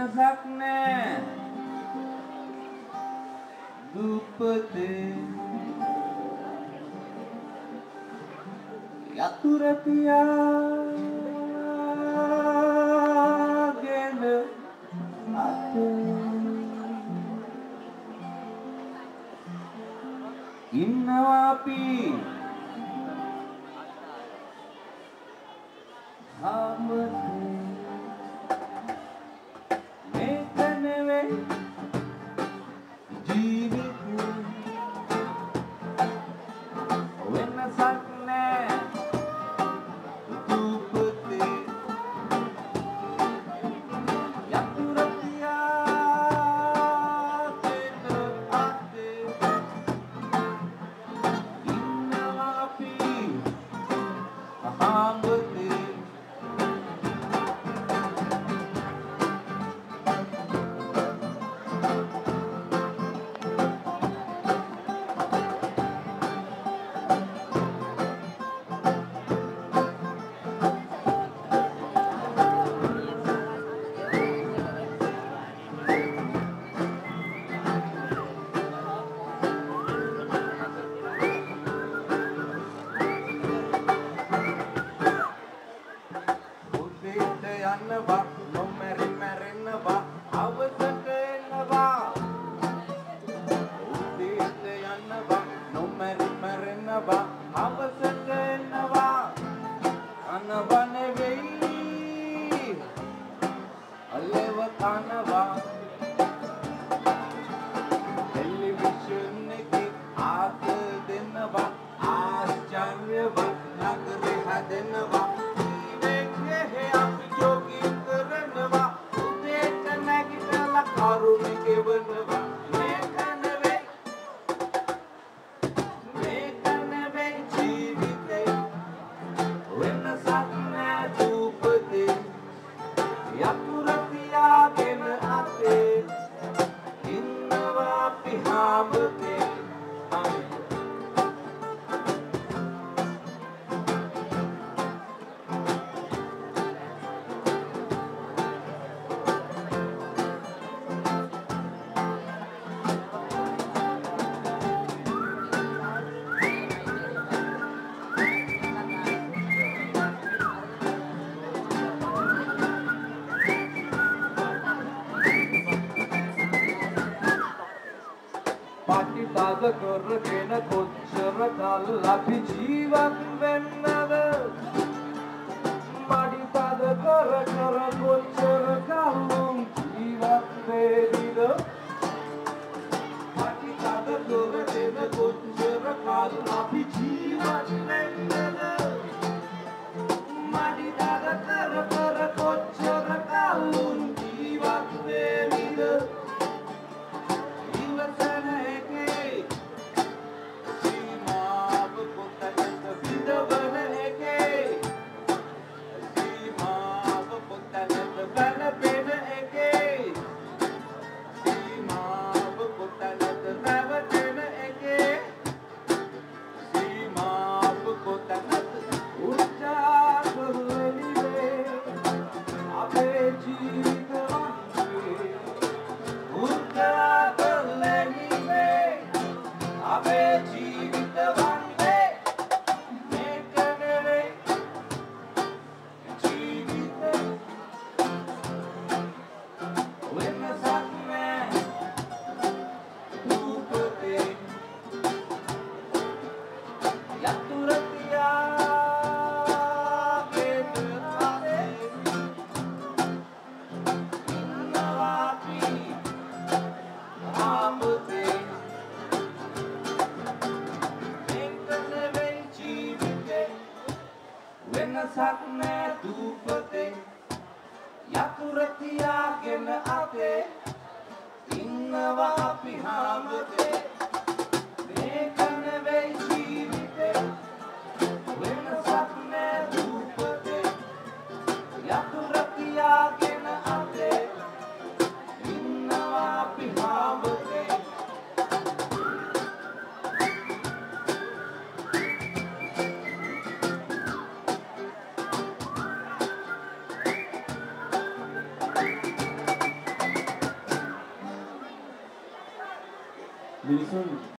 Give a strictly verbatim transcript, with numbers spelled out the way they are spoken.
වෙනසක් නෑ දුප්පතේ යතුර තියාගෙන අතේ ඉන්නවා අපි ආමතේ මේක නෙවෙයි ජීවිතේ වෙනසක් නෑ දුප්පතේ යතුර තියාගෙන අතේ ඉන්නවා අපි ආමතේ යන්නවා නොමැරි මැරෙනවා අවසට එනවා උදේට යන්නවා නොමැරි මැරෙනවා අවසට එනවා අනව නෙවෙයි අලෙව කනවා ටෙලිවිෂන් එකේ ආත දෙනවා ආශ්චර්යවත් නගරේ හැදෙනවා කරුණේ ගෙවනවා මේක නෙවෙයි මේක නෙවෙයි ජීවිතේ වෙනසක් නෑ දුපතේ යතුර තියාගෙන අතේ ඉන්නවා අපි හැමතේ පටිපද කරගෙන කොච්චර කල් අපි ජීවත් වෙන්නද පටිපද කර කර කොච්චර කල් ජීවත් වෙයිද පටිපද කරගෙන කොච්චර කල් අපි ජීවත් වෙන්නද පටිපද කර කර කොච්චර කල් ජීවත් වෙයිද වෙනසක් නෑ දුපතේ යතුර තියාගෙන අතේ ඉන්නවා අපි හැමතේ මේක නෙවෙයි ජීවිතේ වෙනසක් නෑ දුපතේ යතුර තියාගෙන අතේ ඉන්නවා අපි හැමතේ मिनिसुन